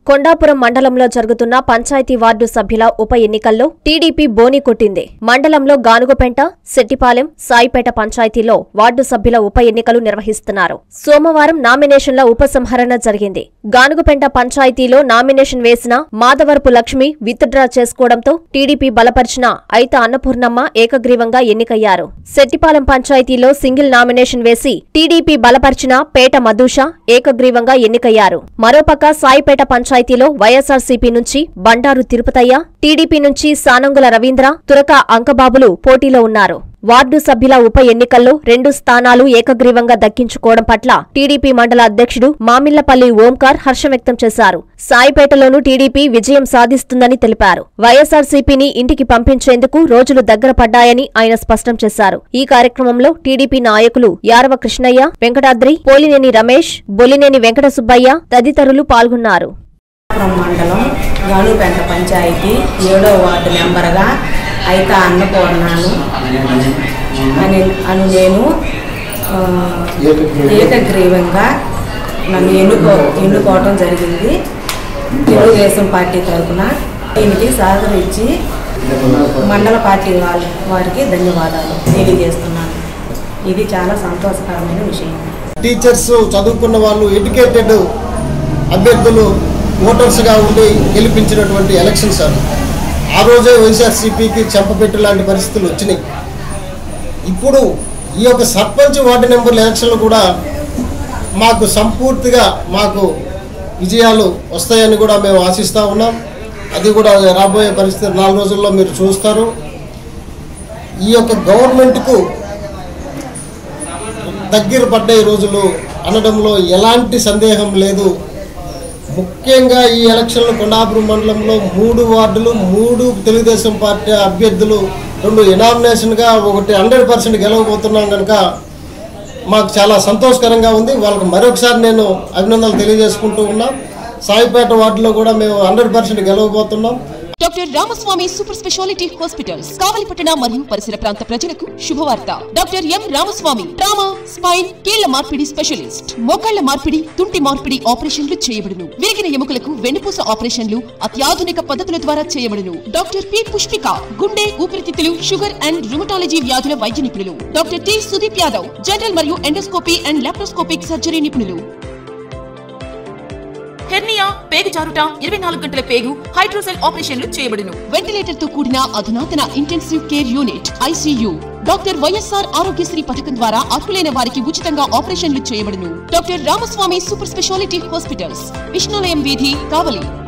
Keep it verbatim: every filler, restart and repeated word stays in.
కొండాపురం మండలంలో జరుగుతున్న పంచాయతీ వార్డు సభ్యుల ఉప ఎన్నికల్లో టీడీపీ బోని కొట్టింది. మండలంలో గానుగపెంట, సెట్టిపాలెం, సాయిపేట పంచాయతీలో వార్డు సభ్యుల ఉప ఎన్నికలు నిర్వహిస్తున్నారు. సోమవారం నామినేషన్ల ఉపసంహరణ జరిగింది. గానుగపెంట పంచాయతీలో నామినేషన్ వేసిన మాధవరపు లక్ష్మి విత్డ్రా చేసుకోవడంతో టీడీపీ బలపరిచిన ఐత అన్నపూర్ణమ్మ ఏకగ్రీవంగా ఎన్నికయ్యారు. సెట్టిపాలెం పంచాయతీలో సింగిల్ నామినేషన్ వేసి టీడీపీ బలపరిచిన పేట మధుష ఏకగ్రీవంగా ఎన్నికయ్యారు. మరోపక్క సాయిపేట పంచాయతీ పంచాయతీలో వైఎస్ఆర్సీపీ నుంచి బండారు తిరుపతయ్య, టీడీపీ నుంచి సానంగుల రవీంద్ర, తురక అంకబాబులు పోటీలో ఉన్నారు. వార్డు సభ్యుల ఉప ఎన్నికల్లో రెండు స్థానాలు ఏకగ్రీవంగా దక్కించుకోవడం పట్ల టీడీపీ మండల అధ్యక్షుడు మామిళ్లపల్లి ఓంకార్ హర్షం వ్యక్తం చేశారు. సాయిపేటలోనూ టీడీపీ విజయం సాధిస్తుందని తెలిపారు. వైఎస్ఆర్సీపీని ఇంటికి పంపించేందుకు రోజులు దగ్గర పడ్డాయని ఆయన స్పష్టం చేశారు. ఈ కార్యక్రమంలో టీడీపీ నాయకులు యారవ కృష్ణయ్య, వెంకటాద్రి, పోలినేని రమేష్, బొలినేని వెంకట సుబ్బయ్య తదితరులు పాల్గొన్నారు. మండలం గానుగపెంట పంచాయతీ ఏడో వార్డు మెంబర్గా ఐత అన్నపూర్ణను అని అను నేను ఏకగ్రీవంగా నన్ను ఎన్నుకో ఎన్నుకోవటం జరిగింది. తెలుగుదేశం పార్టీ తరఫున దీనికి సహకరించి మండల పార్టీ వాళ్ళ వారికి ధన్యవాదాలు తెలియజేస్తున్నాను. ఇది చాలా సంతోషకరమైన విషయం. టీచర్స్ చదువుకున్న వాళ్ళు, ఎడ్యుకేటెడ్ అభ్యర్థులు ఓటర్స్గా ఉండి గెలిపించినటువంటి ఎలక్షన్స్ అవి. ఆ రోజే వైఎస్ఆర్సీపీకి చెంపపెట్టు లాంటి పరిస్థితులు వచ్చినాయి. ఇప్పుడు ఈ యొక్క సర్పంచ్ వార్డు నెంబర్ల ఎలక్షన్లు కూడా మాకు సంపూర్తిగా మాకు విజయాలు వస్తాయని కూడా మేము ఆశిస్తూ ఉన్నాం. అది కూడా రాబోయే పరిస్థితి నాలుగు రోజుల్లో మీరు చూస్తారు. ఈ యొక్క గవర్నమెంట్కు దగ్గర పడ్డ రోజులు అనడంలో ఎలాంటి సందేహం లేదు. ముఖ్యంగా ఈ ఎలక్షన్లు కొండాపురం మండలంలో మూడు వార్డులు, మూడు తెలుగుదేశం పార్టీ అభ్యర్థులు, రెండు ఎనామినేషన్గా, ఒకటి హండ్రెడ్ పర్సెంట్ గెలవబోతున్నాం కనుక మాకు చాలా సంతోషకరంగా ఉంది. వాళ్ళకి మరొకసారి నేను అభినందనలు తెలియజేసుకుంటూ ఉన్నాం. సాయిపేట వార్డులో కూడా మేము హండ్రెడ్ పర్సెంట్ గెలవబోతున్నాం. Doctor Ramaswamy super speciality hospitals కావలిపట్టణ మరియు పరిసర ప్రాంత ప్రజలకు శుభవార్త. Doctor M Ramaswamy trauma, spine, కీళ్ల మార్పిడి స్పెషలిస్ట్. మోకాళ్ల మార్పిడి, తుంటి మార్పిడి ఆపరేషన్లు చేయబడును. విరిగిన ఎముకలకు వెన్నుపూస ఆపరేషన్లు అత్యాధునిక పద్ధతుల ద్వారా చేయబడును. డాక్టర్ పి పుష్పిక గుండె, ఊపిరితిత్తులు, షుగర్ అండ్ రుమటాలజీ వ్యాధుల వైద్య నిపుణులు. Doctor T Sudeep Yadav general మరియు ఎండోస్కోపీ అండ్ లాప్రోస్కోపిక్ సర్జరీ నిపుణులు. హెర్నియా, పేగు జారుట, ఇరవై నాలుగు గంటల పేగు, హైడ్రోసెల్ ఆపరేషన్లు చేయబడును. వెంటిలేటర్ తో కూడిన అధునాతన intensive care unit ICU. Doctor YSR Aarogyasri పథకం ద్వారా అర్హులైన వారికి ఉచితంగా ఆపరేషన్లు చేయబడును. Doctor Ramaswamy super speciality hospitals, Vishnulayam వీధి, కావలి.